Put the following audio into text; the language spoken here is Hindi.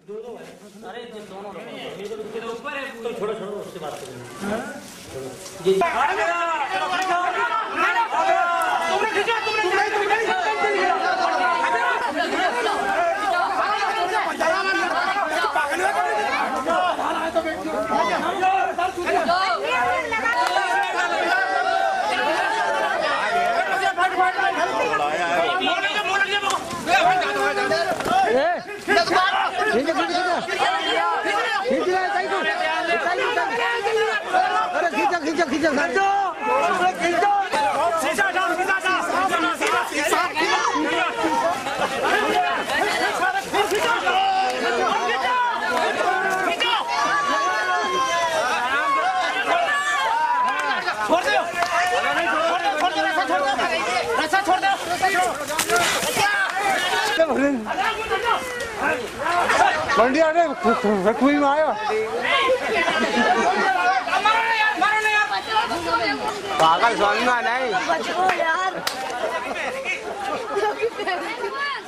अरे दोनों ऊपर है, तो छोड़ो छोड़ो, उससे बात करेंगे। मंडी आने रखुई में आया पागल समझ में नहीं।